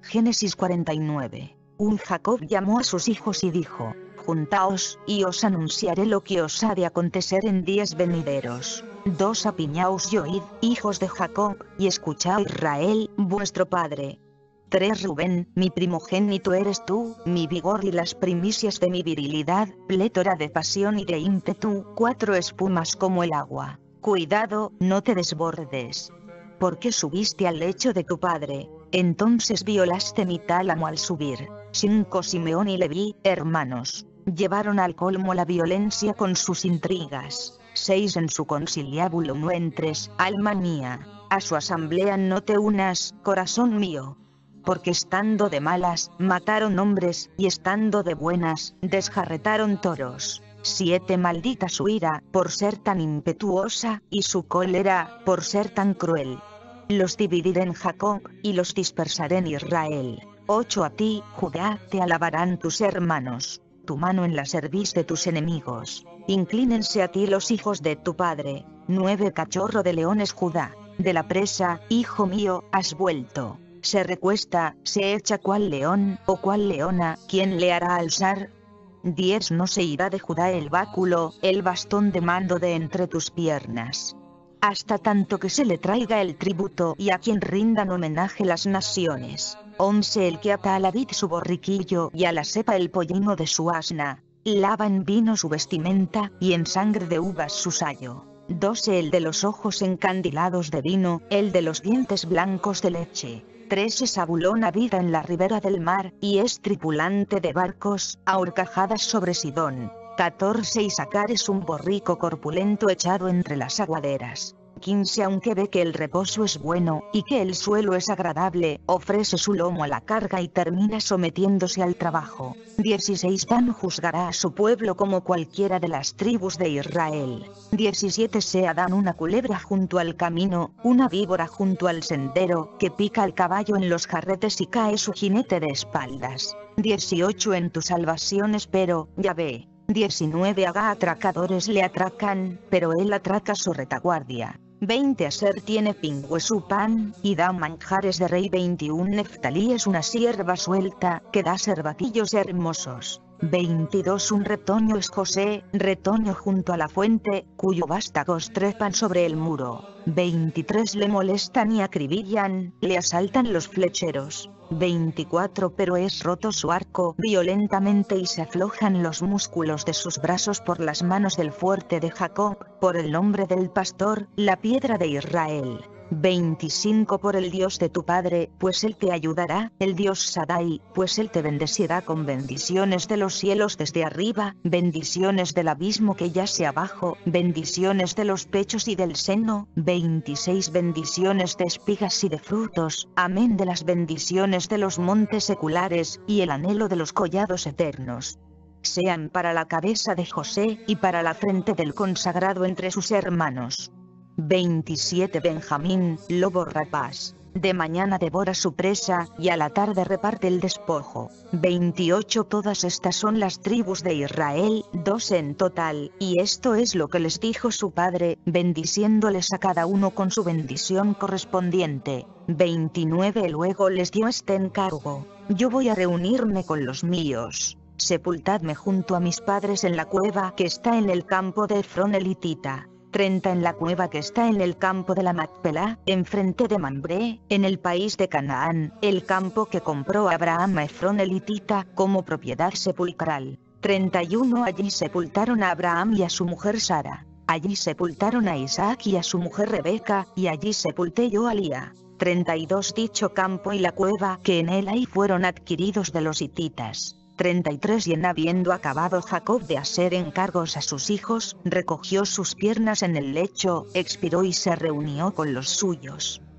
Génesis 49. Jacob llamó a sus hijos y dijo: Juntaos, y os anunciaré lo que os ha de acontecer en días venideros. 2 Apiñaos y oíd, hijos de Jacob, y escuchad Israel, vuestro padre. 3 Rubén, mi primogénito eres tú, mi vigor y las primicias de mi virilidad, plétora de pasión y de ímpetu. 4 Espumas como el agua. Cuidado, no te desbordes. Porque subiste al lecho de tu padre, entonces violaste mi tálamo al subir. 5 Simeón y Leví, hermanos, llevaron al colmo la violencia con sus intrigas. 6 En su conciliábulo no entres, alma mía, a su asamblea no te unas, corazón mío. Porque estando de malas, mataron hombres, y estando de buenas, desjarretaron toros. 7 Maldita su ira, por ser tan impetuosa, y su cólera, por ser tan cruel. Los dividiré en Jacob, y los dispersaré en Israel. 8 A ti, Judá, te alabarán tus hermanos. Tu mano en la cerviz de tus enemigos. Inclínense a ti los hijos de tu padre. 9 Cachorro de leones Judá. De la presa, hijo mío, has vuelto. Se recuesta, se echa cual león, o cual leona, ¿quién le hará alzar? 10 No se irá de Judá el báculo, el bastón de mando de entre tus piernas. Hasta tanto que se le traiga el tributo y a quien rindan homenaje las naciones. 11 El que ata a la vid su borriquillo y a la cepa el pollino de su asna. Lava en vino su vestimenta, y en sangre de uvas su sayo. 12 El de los ojos encandilados de vino, el de los dientes blancos de leche. 13 Zabulón habita en la ribera del mar, y es tripulante de barcos, a horcajadas sobre Sidón. 14 Isacar es un borrico corpulento echado entre las aguaderas. 15 Aunque ve que el reposo es bueno, y que el suelo es agradable, ofrece su lomo a la carga y termina sometiéndose al trabajo. 16 Dan juzgará a su pueblo como cualquiera de las tribus de Israel. 17 Sea Dan una culebra junto al camino, una víbora junto al sendero, que pica al caballo en los jarretes y cae su jinete de espaldas. 18 En tu salvación espero, Yahvé. 19 Haga atracadores le atracan, pero él atraca su retaguardia. 20 Aser tiene pingüe su pan, y da manjares de rey. 21 Neftalí es una sierva suelta, que da cervatillos hermosos. 22 Un retoño es José, retoño junto a la fuente, cuyo vástagos trepan sobre el muro. 23 Le molestan y acribillan, le asaltan los flecheros. 24 Pero es roto su arco violentamente y se aflojan los músculos de sus brazos por las manos del fuerte de Jacob, por el nombre del pastor, la piedra de Israel. 25 Por el Dios de tu padre, pues él te ayudará, el Dios Sadai, pues él te bendecirá con bendiciones de los cielos desde arriba, bendiciones del abismo que yace abajo, bendiciones de los pechos y del seno. 26 Bendiciones de espigas y de frutos, amén de las bendiciones de los montes seculares, y el anhelo de los collados eternos. Sean para la cabeza de José, y para la frente del consagrado entre sus hermanos. 27 Benjamín, lobo rapaz, de mañana devora su presa, y a la tarde reparte el despojo. 28 Todas estas son las tribus de Israel, 12 en total, y esto es lo que les dijo su padre, bendiciéndoles a cada uno con su bendición correspondiente. 29 Luego les dio este encargo: yo voy a reunirme con los míos. Sepultadme junto a mis padres en la cueva que está en el campo de Efrón elitita. 30 En la cueva que está en el campo de la Macpelá, enfrente de Mambré, en el país de Canaán, el campo que compró Abraham a Efrón elitita, como propiedad sepulcral. 31 Allí sepultaron a Abraham y a su mujer Sara. Allí sepultaron a Isaac y a su mujer Rebeca, y allí sepulté yo a Lía. 32 Dicho campo y la cueva que en él hay fueron adquiridos de los hititas. 33 Y en habiendo acabado Jacob de hacer encargos a sus hijos, recogió sus piernas en el lecho, expiró y se reunió con los suyos.